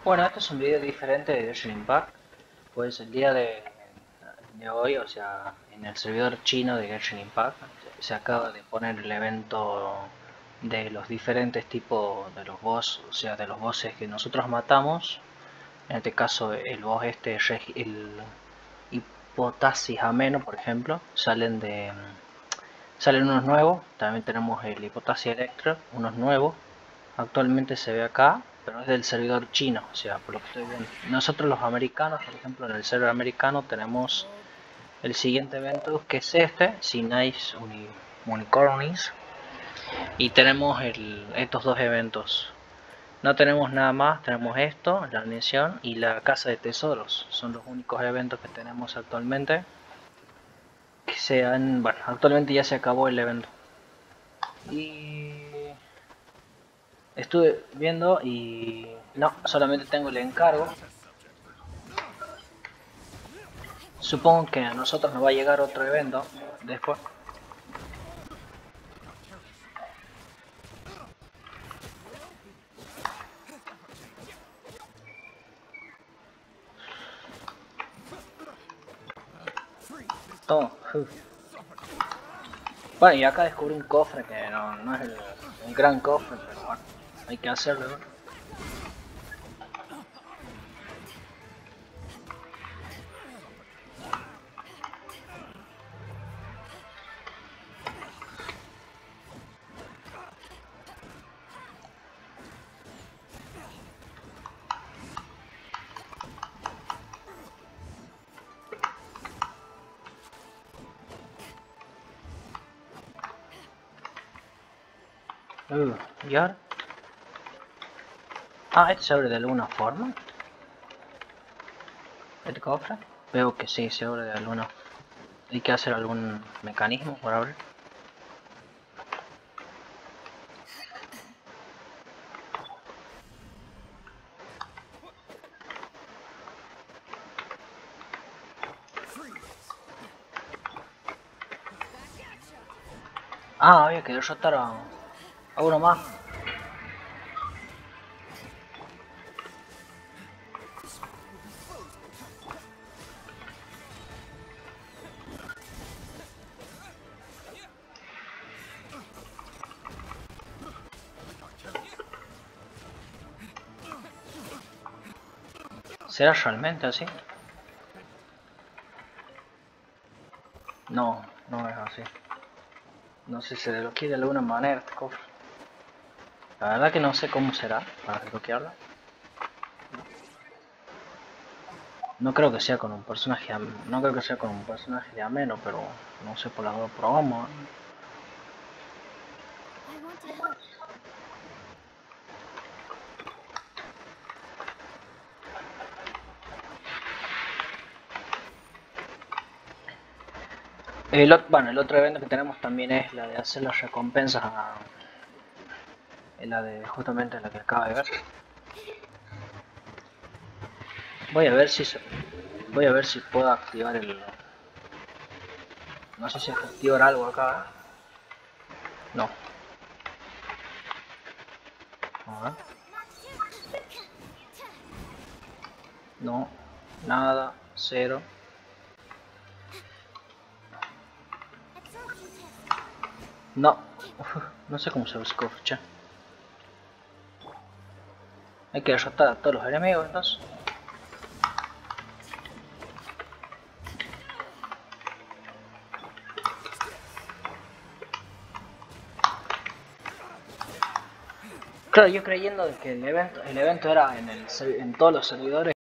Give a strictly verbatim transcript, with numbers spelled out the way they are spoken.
Bueno, este es un video diferente de Genshin Impact. Pues el día de, de hoy, o sea, en el servidor chino de Genshin Impact, se acaba de poner el evento de los diferentes tipos de los boss, o sea, de los bosses que nosotros matamos. En este caso, el boss este, el Hipotasis Ameno, por ejemplo, salen de salen unos nuevos. También tenemos el Hipotasis Electro, unos nuevos. Actualmente se ve acá, pero es del servidor chino, o sea, por lo que estoy viendo. Nosotros los americanos, por ejemplo, en el server americano tenemos el siguiente evento, que es este, Nice Uni Unicornis, y tenemos el, estos dos eventos. No tenemos nada más, tenemos esto, la misión y la casa de tesoros. Son los únicos eventos que tenemos actualmente. Que sean, bueno, actualmente ya se acabó el evento. Y estuve viendo y no, solamente tengo el encargo. Supongo que a nosotros nos va a llegar otro evento después. Toma. Bueno, y acá descubrí un cofre que no, no es el, el gran cofre, pero bueno, hay que hacerlo, ¿no? Uh, ¿y ahora? Ah, ¿este se abre de alguna forma? ¿Este cofre? Veo que sí, se abre de alguna. Hay que hacer algún mecanismo para abrir. Ah, había que derrotar a, a uno más. ¿Será realmente así? No, no es así. No sé si se desbloquea de alguna manera este cofre. La verdad que no sé cómo será para desbloquearlo. No creo que sea con un personaje, no creo que sea con un personaje de ameno, pero no sé, por la duda probamos. El, bueno, el otro evento que tenemos también es la de hacer las recompensas a, la de justamente la que acaba de ver. Voy a ver si se, voy a ver si puedo activar el. No sé si activar algo acá. ¿Eh? No. A ver. No, nada, cero. No, uf, no sé cómo se los cofres, che. Hay que derrotar a todos los enemigos entonces. Claro, yo creyendo que el evento, el evento era en, el, en todos los servidores.